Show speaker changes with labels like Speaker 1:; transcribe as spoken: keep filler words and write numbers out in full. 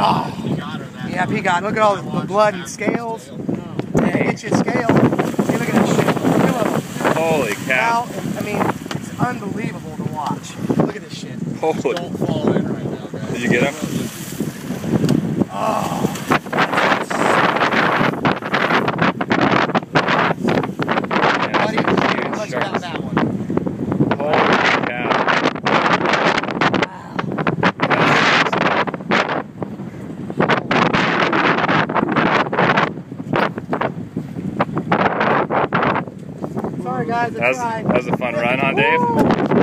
Speaker 1: Oh. Yeah, peacock. Look at all the, the blood and scales. Yeah, get you a scale. See, look at that shit. Look.
Speaker 2: Holy cow.
Speaker 1: Now, I mean, it's unbelievable to watch. Look at this shit.
Speaker 2: Holy.
Speaker 3: Don't fall in right now, guys.
Speaker 2: Did you get him?
Speaker 1: Oh. Buddy, how much about that one?
Speaker 2: Holy cow.
Speaker 1: Sorry guys, I
Speaker 2: That was,
Speaker 1: tried.
Speaker 2: that was a fun run, huh, Dave?
Speaker 1: Woo!